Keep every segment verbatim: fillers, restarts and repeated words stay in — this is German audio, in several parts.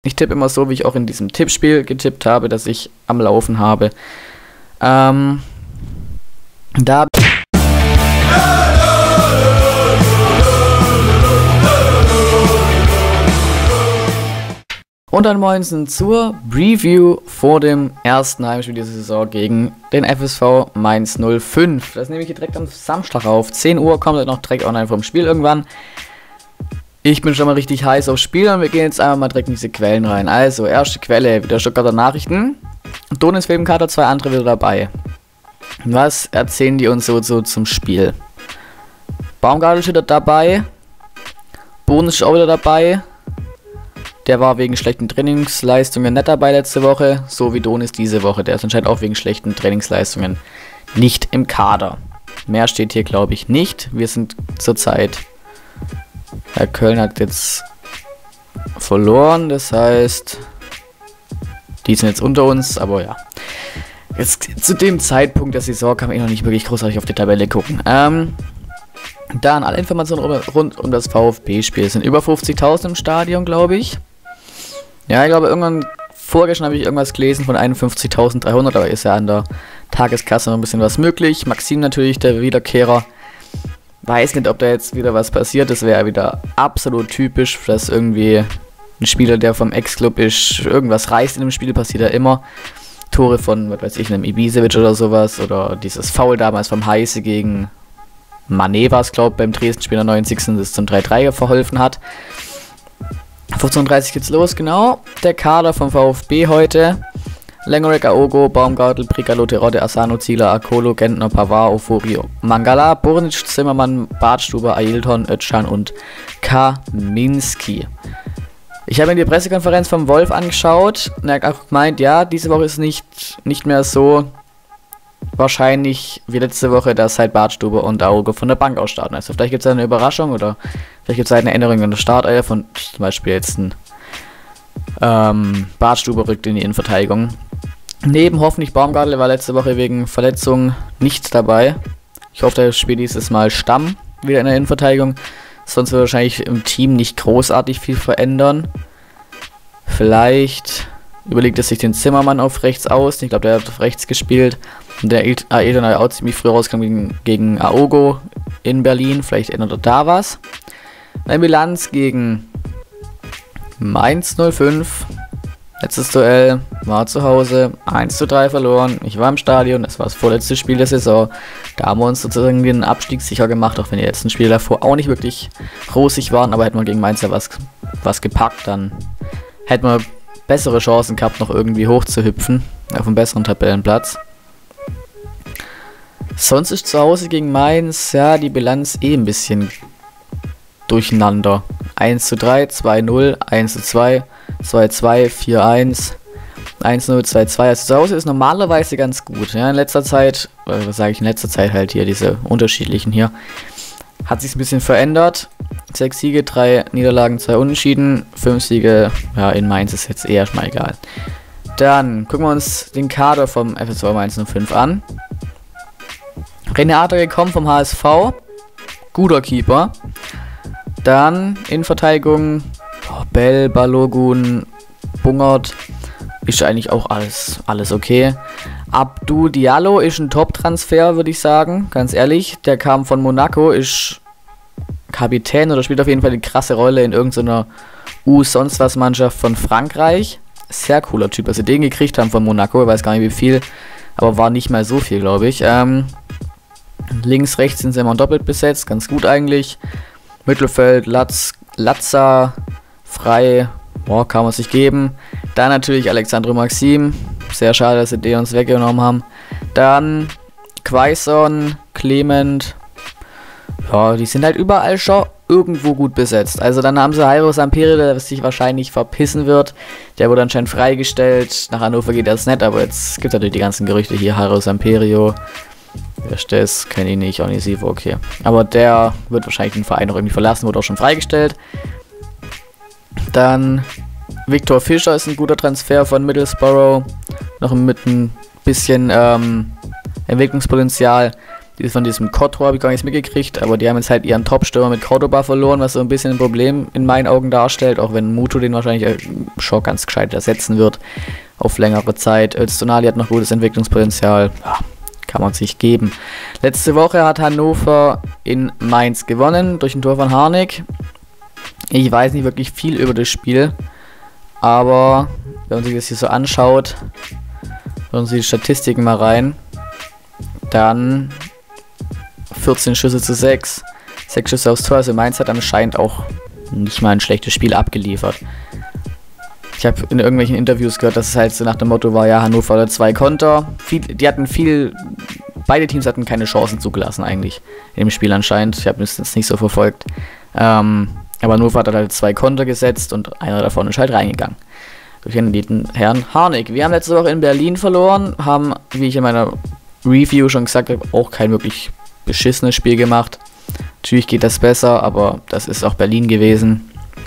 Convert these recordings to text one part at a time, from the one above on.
Ich tippe immer so, wie ich auch in diesem Tippspiel getippt habe, das ich am Laufen habe. Ähm, da... Und dann moinsen zur Review vor dem ersten Heimspiel dieser Saison gegen den F S V Mainz null fünf. Das nehme ich hier direkt am Samstag auf. zehn Uhr kommt dann noch direkt online vom Spiel irgendwann. Ich bin schon mal richtig heiß aufs Spiel und wir gehen jetzt einfach mal direkt in diese Quellen rein. Also, erste Quelle, wieder Stuttgarter Nachrichten. Donis im Kader, zwei andere wieder dabei. Was erzählen die uns so, so zum Spiel? Baumgartel ist wieder dabei. Bohn ist auch wieder dabei. Der war wegen schlechten Trainingsleistungen nicht dabei letzte Woche, so wie Donis diese Woche. Der ist anscheinend auch wegen schlechten Trainingsleistungen nicht im Kader. Mehr steht hier, glaube ich, nicht. Wir sind zurzeit... Herr Köln hat jetzt verloren, das heißt, die sind jetzt unter uns, aber ja. Jetzt zu dem Zeitpunkt der Saison kann man eh noch nicht wirklich großartig auf die Tabelle gucken. Ähm, dann alle Informationen rund um das VfB-Spiel. Es sind über fünfzigtausend im Stadion, glaube ich. Ja, ich glaube, irgendwann vorgestern habe ich irgendwas gelesen von einundfünfzigtausenddreihundert, aber ist ja an der Tageskasse noch ein bisschen was möglich. Maxim natürlich, der Wiederkehrer. Weiß nicht, ob da jetzt wieder was passiert. Das wäre wieder absolut typisch, dass irgendwie ein Spieler, der vom Ex-Club ist, irgendwas reißt in dem Spiel, passiert ja immer. Tore von, was weiß ich, einem Ibisevic oder sowas. Oder dieses Foul damals vom Heiße gegen Mané war es, glaube ich, beim Dresden-Spiel der neunzigsten das zum drei drei verholfen hat. fünfzehn Uhr dreißig geht's los, genau. Der Kader vom VfB heute. Lengorik, Aogo, Baumgartel, Bricalo, Terodde, Asano, Zieler, Akolo, Gentner, Pavard, Oforio, Mangala, Burnic, Zimmermann, Badstuber, Ailton, Özcan und Kaminski. Ich habe mir die Pressekonferenz vom Wolf angeschaut und er hat auch gemeint, ja, diese Woche ist nicht, nicht mehr so wahrscheinlich wie letzte Woche, dass halt Badstuber und Aogo von der Bank aus starten. Also vielleicht gibt es eine Überraschung oder vielleicht gibt es halt eine Änderung in der Startelf von zum Beispiel jetzt ein ähm, Badstuber rückt in die Innenverteidigung. Neben hoffentlich Baumgartel war letzte Woche wegen Verletzung nicht dabei. Ich hoffe, der spielt dieses Mal Stamm wieder in der Innenverteidigung. Sonst wird wahrscheinlich im Team nicht großartig viel verändern. Vielleicht überlegt es sich den Zimmermann auf rechts aus. Ich glaube, der hat auf rechts gespielt. Und der Ailton hat auch ziemlich früh rausgekommen gegen, gegen Aogo in Berlin. Vielleicht ändert er da was. Eine Bilanz gegen Mainz null fünf. Letztes Duell war zu Hause, eins zu drei verloren. Ich war im Stadion, das war das vorletzte Spiel der Saison. Da haben wir uns sozusagen den Abstieg sicher gemacht, auch wenn die letzten Spiele davor auch nicht wirklich rosig waren. Aber hätten wir gegen Mainz ja was, was gepackt, dann hätten wir bessere Chancen gehabt, noch irgendwie hoch zu hüpfen, auf einen besseren Tabellenplatz. Sonst ist zu Hause gegen Mainz, ja, die Bilanz eh ein bisschen durcheinander. eins zu drei, zwei null, eins zu zwei, zwei zwei, vier eins, eins null, zwei zwei. Also zu Hause ist normalerweise ganz gut. Ja, in letzter Zeit, äh, was sage ich in letzter Zeit halt hier, diese unterschiedlichen hier, hat sich ein bisschen verändert. sechs Siege, drei Niederlagen, zwei Unentschieden, fünf Siege, ja, in Mainz ist jetzt eher mal egal. Dann gucken wir uns den Kader vom F S V Mainz null fünf an. René Adler gekommen vom H S V, guter Keeper. Dann in Verteidigung oh, Bell, Balogun, Bungert, ist eigentlich auch alles, alles okay. Abdou Diallo ist ein Top-Transfer, würde ich sagen, ganz ehrlich. Der kam von Monaco, ist Kapitän oder spielt auf jeden Fall eine krasse Rolle in irgendeiner U-Sonst-was-Mannschaft von Frankreich. Sehr cooler Typ, dass sie den gekriegt haben von Monaco, ich weiß gar nicht wie viel, aber war nicht mal so viel, glaube ich. Ähm, links, rechts sind sie immer doppelt besetzt, ganz gut eigentlich. Mittelfeld, Latz, Latza, Frei, boah, kann man sich geben. Dann natürlich Alexandre Maxim, sehr schade, dass sie den uns weggenommen haben. Dann Quaison, Clement, ja, die sind halt überall schon irgendwo gut besetzt. Also dann haben sie Jairo Sampieri, der sich wahrscheinlich verpissen wird. Der wurde anscheinend freigestellt, nach Hannover geht das nicht, aber jetzt gibt es natürlich die ganzen Gerüchte hier, Jairo Samperio. Wer Stess, kenne ich nicht, Onisivo, okay. Aber der wird wahrscheinlich den Verein noch irgendwie verlassen, wurde auch schon freigestellt. Dann Viktor Fischer ist ein guter Transfer von Middlesbrough. Noch mit ein bisschen ähm, Entwicklungspotenzial. Die von diesem Kotor habe ich gar nichts mitgekriegt, aber die haben jetzt halt ihren Top-Stürmer mit Cordoba verloren, was so ein bisschen ein Problem in meinen Augen darstellt, auch wenn Muto den wahrscheinlich schon ganz gescheit ersetzen wird auf längere Zeit. Öztunali hat noch gutes Entwicklungspotenzial, ja, kann man sich geben. Letzte Woche hat Hannover in Mainz gewonnen durch ein Tor von Harnik. Ich weiß nicht wirklich viel über das Spiel, aber wenn man sich das hier so anschaut, hören Sie die Statistiken mal rein, dann vierzehn Schüsse zu sechs, sechs Schüsse aufs Tor, also Mainz hat anscheinend auch nicht mal ein schlechtes Spiel abgeliefert. Ich habe in irgendwelchen Interviews gehört, dass es halt so nach dem Motto war, ja, Hannover oder zwei Konter. Viel, die hatten viel, beide Teams hatten keine Chancen zugelassen eigentlich im Spiel anscheinend. Ich habe das jetzt nicht so verfolgt. Ähm, aber Hannover hat halt zwei Konter gesetzt und einer davon ist halt reingegangen. Durch den geliebten Herrn Harnik. Wir haben letzte Woche in Berlin verloren, haben, wie ich in meiner Review schon gesagt habe, auch kein wirklich beschissenes Spiel gemacht. Natürlich geht das besser, aber das ist auch Berlin gewesen.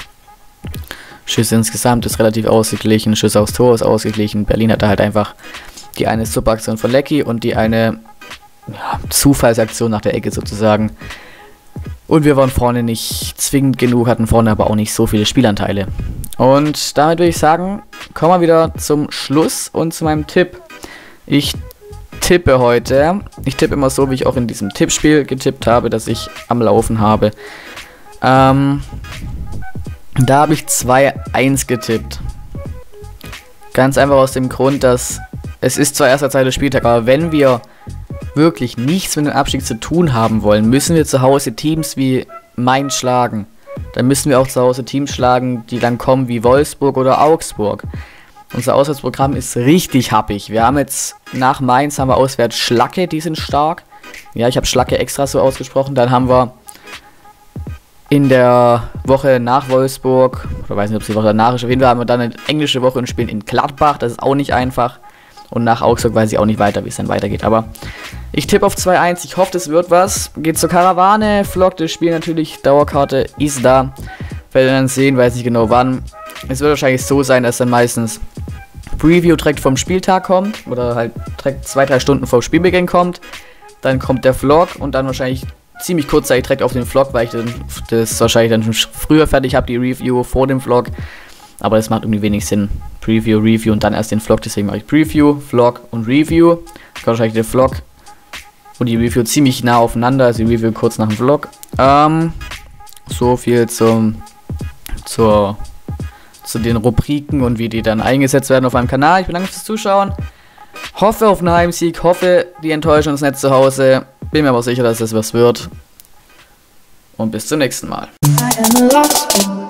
Schüsse insgesamt ist relativ ausgeglichen, Schüsse aufs Tor ist ausgeglichen. Berlin hatte halt einfach die eine Subaktion von Lecky und die eine ja, Zufallsaktion nach der Ecke sozusagen. Und wir waren vorne nicht zwingend genug, hatten vorne aber auch nicht so viele Spielanteile. Und damit würde ich sagen, kommen wir wieder zum Schluss und zu meinem Tipp. Ich tippe heute, ich tippe immer so, wie ich auch in diesem Tippspiel getippt habe, das ich am Laufen habe. Ähm, da habe ich zwei eins getippt. Ganz einfach aus dem Grund, dass es ist zwar erster Zeit des Spieltags, aber wenn wir wirklich nichts mit dem Abstieg zu tun haben wollen, müssen wir zu Hause Teams wie Mainz schlagen. Dann müssen wir auch zu Hause Teams schlagen, die dann kommen wie Wolfsburg oder Augsburg. Unser Auswärtsprogramm ist richtig happig. Wir haben jetzt nach Mainz haben wir auswärts Schlacke, die sind stark. Ja, ich habe Schlacke extra so ausgesprochen. Dann haben wir in der Woche nach Wolfsburg, oder weiß nicht, ob es die Woche danach ist, auf jeden Fall haben wir dann eine englische Woche und spielen in Gladbach. Das ist auch nicht einfach. Und nach Augsburg weiß ich auch nicht weiter, wie es dann weitergeht. Aber ich tippe auf zwei eins. Ich hoffe, das wird was. Geht zur Karawane. Vlog das Spiel natürlich. Dauerkarte ist da. Werden dann sehen, weiß nicht genau wann. Es wird wahrscheinlich so sein, dass dann meistens Preview direkt vom Spieltag kommt. Oder halt direkt zwei, drei Stunden vor Spielbeginn kommt. Dann kommt der Vlog und dann wahrscheinlich ziemlich kurzzeitig direkt auf den Vlog, weil ich dann, das wahrscheinlich dann schon früher fertig habe, die Review vor dem Vlog. Aber das macht irgendwie wenig Sinn. Preview, Review und dann erst den Vlog. Deswegen mache ich Preview, Vlog und Review. Dann kommt wahrscheinlich der Vlog und die Review ziemlich nah aufeinander. Also die Review kurz nach dem Vlog. Ähm, so viel zum, zur, zu den Rubriken und wie die dann eingesetzt werden auf meinem Kanal. Ich bedanke mich fürs Zuschauen. Hoffe auf einen Heimsieg. Hoffe, die enttäuschen uns nicht zu Hause. Bin mir aber sicher, dass das was wird. Und bis zum nächsten Mal.